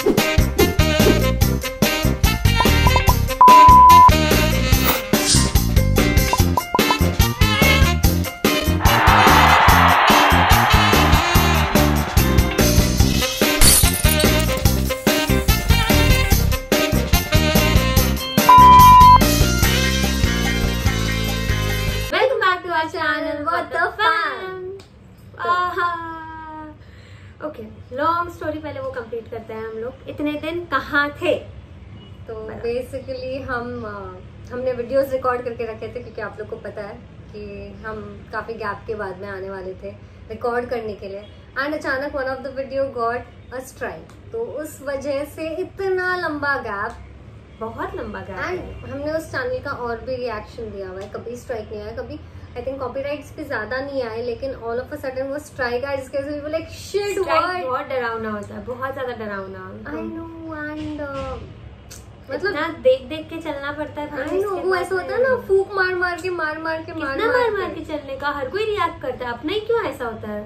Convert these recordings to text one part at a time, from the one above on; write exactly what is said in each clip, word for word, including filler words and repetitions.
Okay, long story पहले वो complete करते हैं हम लोग। इतने दिन कहाँ थे? तो बेसिकली हम हमने वीडियोस रिकॉर्ड करके रखे थे क्योंकि आप लोग को पता है कि हम काफ़ी गैप के बाद में आने वाले थे रिकॉर्ड करने के लिए। एंड अचानक one of the video got a strike, तो उस वजह से इतना लंबा गैप, बहुत लंबा गैप। एंड हमने उस चैनल का और भी रिएक्शन दिया हुआ है, कभी स्ट्राइक नहीं आया, कभी आई थिंक कॉपीराइट्स भी ज्यादा नहीं आए, लेकिन ऑल ऑफ अ सडन वो स्ट्राइक आया जिसके वजह से लाइक शिट व्हाट। बहुत डरावना होता है, बहुत ज्यादा डरावना। आई नो, एंड मतलब ना देख देख के चलना पड़ता है। आई नो, वो ऐसा होता है ना, फूक मार मार के मार मार के मार मार मार के चलने का हर कोई रिएक्ट करता है, अपना ही क्यों ऐसा होता है?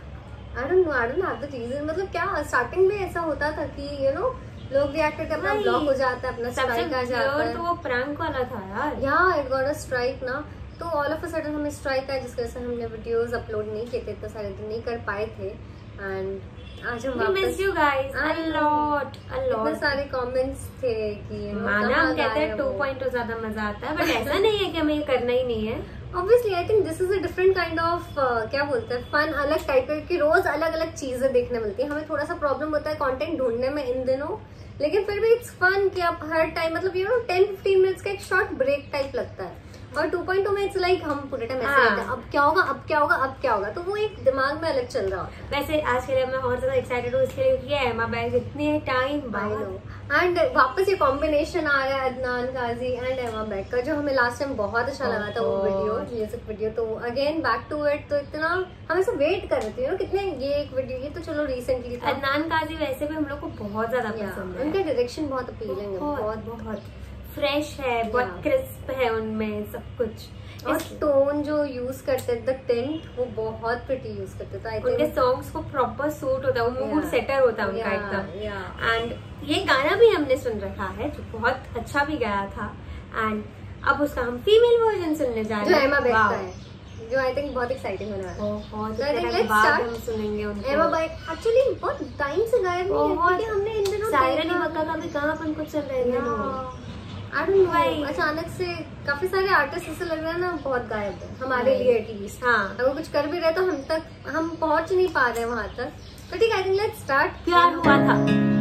I don't know, I don't know the चीजें। मतलब क्या स्टार्टिंग में ऐसा होता था कि यू नो लोग रिएक्ट करके अपना ब्लॉक हो जाता है, अपना स्ट्राइक आ जाता है। तो वो प्रैंक वाला था यार। या इट गॉट अ स्ट्राइक ना, तो ऑल ऑफ अ सडन हमें स्ट्राइक आया जिसकी वजह से हमने वीडियोस अपलोड नहीं किए थे, इतने सारे दिन नहीं कर पाए थे। एंड आज हम वापस miss you guys a lot a lot. इतने सारे कमेंट्स थे कि माना हम कहते हैं टू पॉइंट टू ज्यादा मजा आता है, बट ऐसा नहीं है कि हमें ये करना ही नहीं है। Obviously I think this is a different kind of क्या बोलते हैं फन, अलग टाइप की रोज अलग अलग चीजें देखने मिलती है। हमें थोड़ा सा प्रॉब्लम होता है कंटेंट ढूंढने में इन दिनों, लेकिन फिर भी इट्स फन कि आप हर टाइम मतलब you know ten fifteen minutes का एक शॉर्ट ब्रेक टाइप लगता है। और टू पॉइंट टू में इट्स लाइक हम पूरे टाइम ऐसे रहते हैं, अब क्या होगा अब क्या होगा अब क्या होगा, तो वो एक दिमाग में अलग चल रहा होता है। वैसे आज के लिए मैं और ज्यादा एक्साइटेड हूँ इसके लिए कि एमा बैग इतने टाइम बाद एंड वापस ये कॉम्बिनेशन आ रहा है अदनान काजी एंड एमा बैग का, जो हमें लास्ट टाइम बहुत अच्छा लगा था वो वीडियो, म्यूजिक वीडियो। तो अगेन बैक टू इट, तो इतना हम ऐसे वेट कर रहे थे ना कितने, ये एक वीडियो ये तो चलो रिसेंटली था। अदनान काजी वैसे भी हम लोग को बहुत ज्यादा पसंद है, उनका डायरेक्शन बहुत अपीलिंग है, बहुत बहुत फ्रेश है, बहुत क्रिस्प है उनमें सब कुछ। और टोन जो यूज करते थे, द टिंट, वो बहुत प्रिटी यूज करते थे। उनके सॉन्ग्स को प्रॉपर सूट होता है, वो मूड सेटर होता है उनका एकदम। एंड ये गाना भी हमने सुन रखा है जो बहुत अच्छा भी गाया था, एंड अब उसका हम फीमेल वर्जन सुनने जा रहे हैं जो एमा बैग का है, जो आई थिंक बहुत एक्साइटिंग होने वाला है। बहुत लेट्स स्टार्ट हम सुनेंगे उनको। एमा बैग एक्चुअली बहुत टाइम से गायब नहीं है, हमने इन दिनों सायरन मक्का का भी कहां अपन कुछ चल रहे हैं, I don't know, अचानक से काफी सारे आर्टिस्ट ऐसे लग रहे हैं ना बहुत गायब है हमारे लिए एटलीस्ट। हाँ, अगर कुछ कर भी रहे तो हम तक हम पहुंच नहीं पा रहे हैं वहां तक। तो ठीक है, आई थिंक लेट्स स्टार्ट। प्यार हुआ था।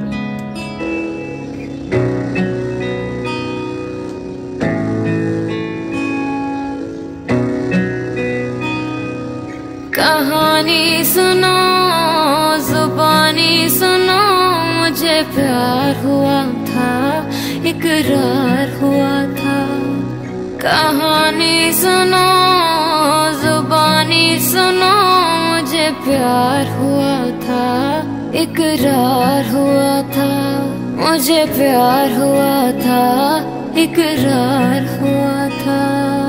कहानी सुनो जुबानी सुनो, मुझे प्यार हुआ था इकरार हुआ था। कहानी सुनो जुबानी सुनो, मुझे प्यार हुआ था इकरार हुआ था। मुझे प्यार हुआ था इकरार हुआ था।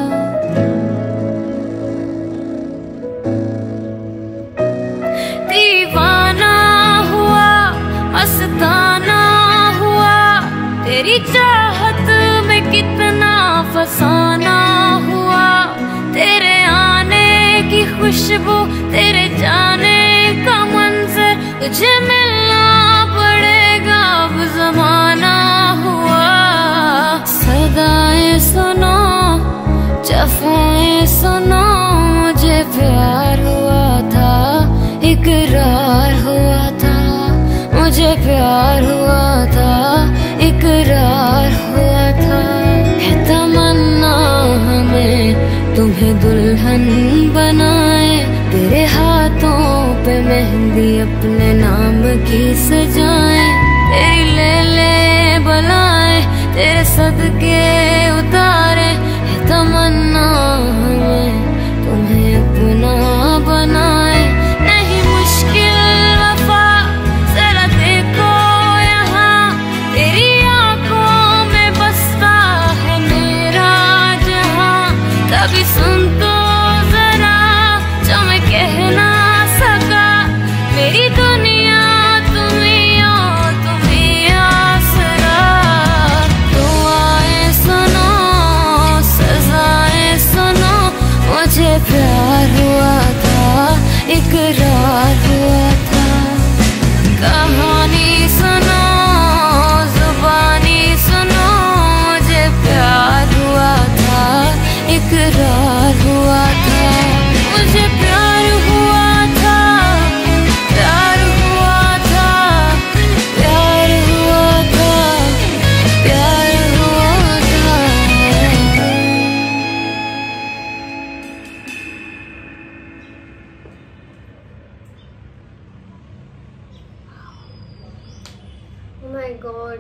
दीवाना हुआ मस्ताना हुआ, तेरी चाहत में कितना फसाना हुआ। तेरे आने की खुशबू, तेरे जाने का मंजर, तुझे मिलना पड़ेगा अब जमाना हुआ। सदाएं सुनो जफ़ाएं सुनो, मुझे प्यार हुआ था इकरार हुआ था। मुझे प्यार हुआ था इकरार हुआ था। है तमन्ना हमें तुम्हें दुल्हन बनाए, तेरे हाथों पे मेहंदी अपने नाम की सजाए। तेरी ले ले बुलाए, तेरे सदके उतारे। है तमन्ना हमें तुम्हें अपना बनाए। कभी सुन तो जरा जो मैं कह ना सका, मेरी दुनिया तुम्हीं हो तुम्हीं कहानी सुनो, जुबानी सुनो, मुझे प्यार हुआ था, इकरार हुआ था, मुझे प्यार हुआ था, प्यार हुआ था, प्यार हुआ था, प्यार हुआ था। Oh my God.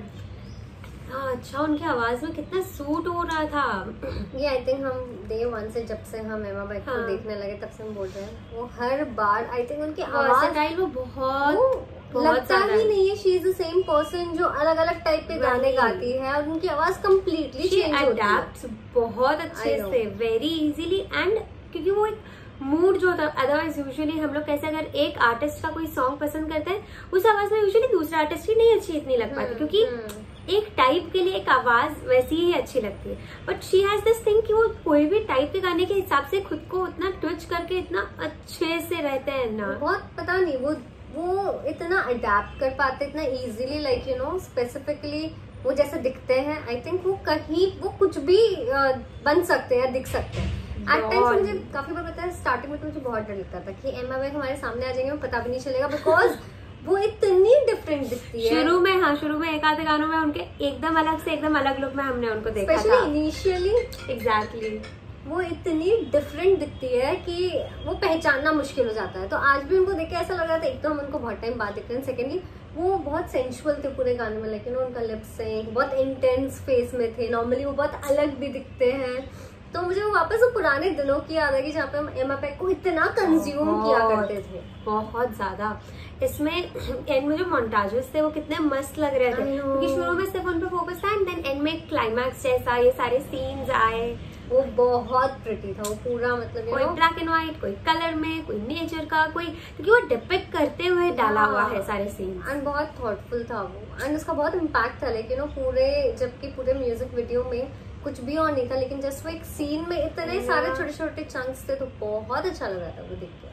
हाँ, अच्छा उनकी आवाज में कितना सूट हो रहा था। ये आई थिंक हम डे वन से जब से हम एमा बैक को हाँ। देखने लगे तब से हम बोल रहे हैं, वो हर बार आई थिंक उनकी आवाज वर्सेटाइल वो बहुत वो बहुत लगता ज्यादा ही है। नहीं है she is the same person जो अलग अलग टाइप के गाने Right. गाती है और उनकी आवाज कम्प्लीटली She चेंज होती है। adapts बहुत अच्छे I know. से, वेरी इजीली, एंड क्योंकि वो एक मूड जो होता है, अदरवाइज यूजुअली हम लोग कैसे अगर एक आर्टिस्ट का कोई सॉन्ग पसंद करते हैं उस आवाज में यूजुअली दूसरे आर्टिस्ट की नहीं अच्छी इतनी लग पाती, क्योंकि हम्म। एक टाइप के लिए एक आवाज वैसी ही अच्छी लगती है। But she has this thing कि वो कोई भी टाइप के गाने के हिसाब से खुद को उतना ट्विच करके इतना अच्छे से रहते हैं ना। बहुत पता नहीं वो वो इतना अडेप्ट कर पाते इतना easily, like you know specifically वो जैसे दिखते हैं। आई थिंक वो कहीं वो कुछ भी uh, बन सकते हैं, दिख सकते हैं। एट टाइम्स मुझे काफी बार पता है स्टार्टिंग में तो मुझे बहुत डर लगता था कि एमा बैक हमारे सामने आ जाएंगे, पता भी नहीं चलेगा, बिकॉज वो इतनी डिफरेंट दिखती है। शुरू में हाँ शुरू में एक आधे गानों में उनके एकदम अलग से एकदम अलग लुक में हमने उनको देखा था। स्पेशली इनिशियली एग्जैक्टली वो इतनी डिफरेंट दिखती है कि वो पहचानना मुश्किल हो जाता है। तो आज भी उनको देख के ऐसा लग रहा था, एक तो हम उनको बहुत टाइम बाद देख रहे हैं, सेकेंडली वो बहुत सेंसुअल थे पूरे गाने में, लेकिन उनका लिप्स सिंक बहुत इंटेंस फेस में थे। नॉर्मली वो बहुत अलग भी दिखते हैं, तो मुझे वो वापस वो पुराने दिनों की याद है कि जहाँ पे हम एमा बैक को इतना कंज्यूम किया करते थे, बहुत ज्यादा। इसमें एंड में जो मोन्टाजेस थे वो कितने मस्त लग रहे थे, I know. क्योंकि शुरू में सिर्फ उन पे फोकस था, एंड देन एंड में क्लाइमैक्स जैसा ये सारे सीन्स आए। वो बहुत प्रिटी था वो पूरा, मतलब कोई ब्लैक एंड व्हाइट, कोई कलर में, कोई नेचर का, कोई क्योंकि वो डिपिक्ट करते हुए डाला हुआ है सारे सीन्स, एंड बहुत थॉटफुल था वो, एंड उसका बहुत इम्पैक्ट था। लेकिन वो पूरे जबकि पूरे म्यूजिक वीडियो में कुछ भी और नहीं था, लेकिन जस्ट वो एक सीन में इतने सारे छोटे छोटे चंक्स थे, तो बहुत अच्छा लग रहा था वो देख के।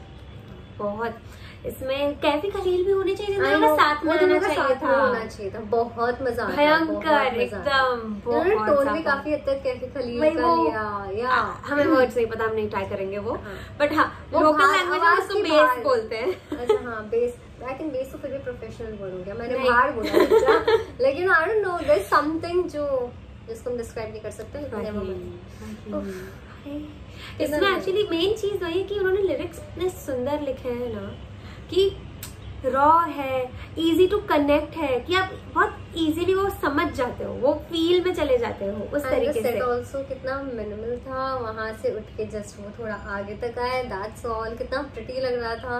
बहुत इसमें कैफी खलील भी होने चाहिए, I दोनों know, साथ में वो होना दोनों का चाहिए साथ था। में होना चाहिए था। बहुत मजा आता, भयंकर बहुत मजा आता। एकदम, उन्होंने बहुत टोन भी ज्यादा। काफी हद तक कैफी खलील वही का वो- लिया, या हमें वर्ड्स नहीं पता, हम नहीं ट्राई करेंगे वो, हाँ। बट हाँ वो लोकल बाहर लैंग्वेज में आवाज उसको की बेस बाहर। बोलते हैं। अच्छा हाँ, बेस, आई थिंक बेस तो फिर भी प्रोफेशनल वर्ड हो गया, मैंने नहीं। बाहर बोला अच्छा। लेकिन I don't know, there is something जो जिसको हम डिस्क्राइब नहीं कर सकते, लेकिन एमा बैक इसमें एक्चुअली मेन चीज वही है कि उन्होंने लिरिक्स इतने सुंदर लिखे हैं ना, कि रॉ है, इजी टू कनेक्ट है, कि आप बहुत इजीली वो समझ जाते हो, वो फील में चले जाते हो उस तरीके से। ऑल्सो कितना मिनिमल था, वहां से उठ के जस्ट वो थोड़ा आगे तक आए, दैट्स ऑल। कितना प्रिटी लग रहा था।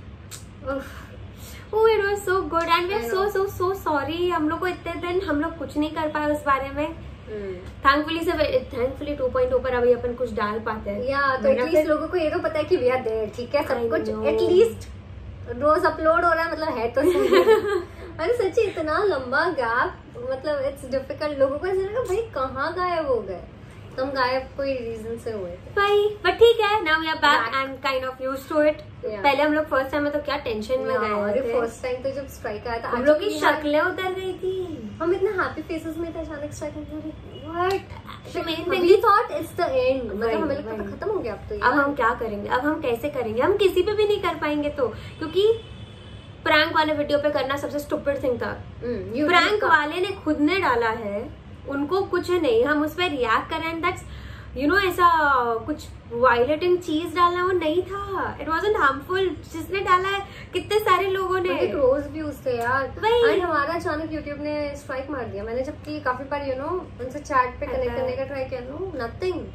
Oh, it was so good and we're so so so sorry। हम लोग को इतने दिन हम लोग कुछ नहीं कर पाए उस बारे में। थैंकफुली से थैंकफुली टू पॉइंट ऊपर अभी अपन कुछ डाल पाते हैं, या तो एटलीस्ट लोगों को ये तो पता है कि वी आर देयर, ठीक है, सब कुछ एटलीस्ट रोज अपलोड हो रहा है, मतलब है तो सही। अरे सच्ची इतना लंबा गैप, मतलब इट्स डिफिकल्ट। लोगों को ऐसा लगा भाई कहाँ गायब हो गए, तुम गायब कोई रीजन से हुए थे भाई, बट ठीक है, now we are back and kind of used to it. पहले हम लोग फर्स्ट टाइम में तो क्या टेंशन में गए थे, फर्स्ट टाइम तो जब स्ट्राइक आया था हम लोग की शक्लें उतर गई थी, हम इतने हैप्पी फेसेस में थे, अचानक strike The main thing we is- thought it's the end, मतलब Right, हमें लगता था right. खत्म हो गया अब तो अब यार। हम क्या करेंगे, अब हम कैसे करेंगे, हम किसी पे भी नहीं कर पाएंगे, तो क्योंकि प्रैंक वाले वीडियो पे करना सबसे स्टूपिड थिंग था। हम्म, YouTube प्रैंक का- वाले ने खुद ने डाला है, उनको कुछ नहीं, हम उस पर रिएक्ट करें, एंड दैट्स यू नो ऐसा कुछ वायलेटिंग चीज डालना वो नहीं था, इट वाजंट हार्मफुल। जिसने डाला है कितने सारे लोगों ने, एक रोज व्यूज थे यार, वही। एंड हमारा अचानक यूट्यूब ने स्ट्राइक मार दिया। मैंने जबकि काफी बार यू नो उनसे चैट पे कनेक्ट करने का ट्राई किया, no nothing.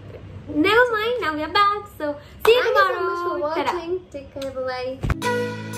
never mind, now we are back, so see you Thank you so much for tomorrow। Ta-da। watching. Take care, bye bye.